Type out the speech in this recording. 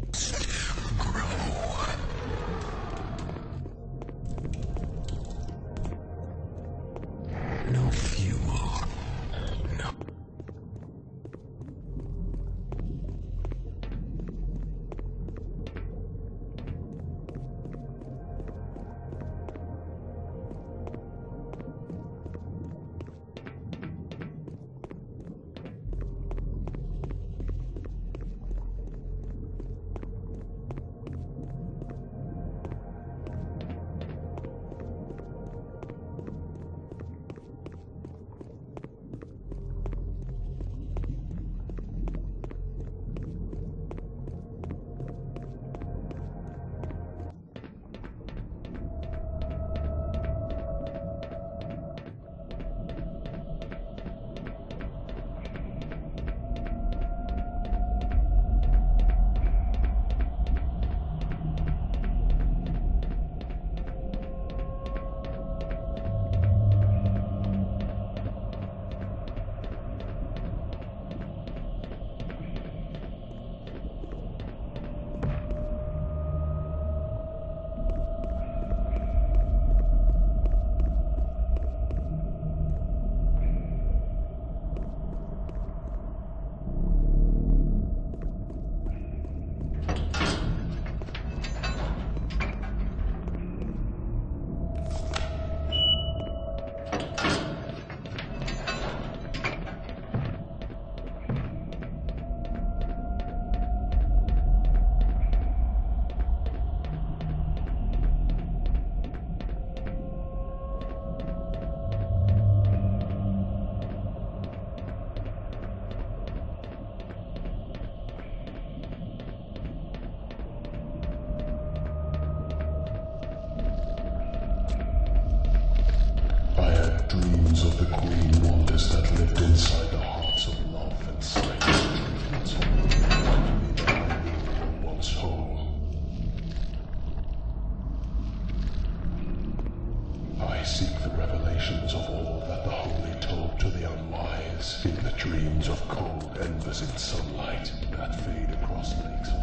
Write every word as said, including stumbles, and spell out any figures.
No fuel. No. Dreams of the Queen Wonders that lived inside the hearts of love and slaves. Dreams of the me that I knew were once whole. I seek the revelations of all that the holy told to the unwise in the dreams of cold embers in sunlight that fade across lakes.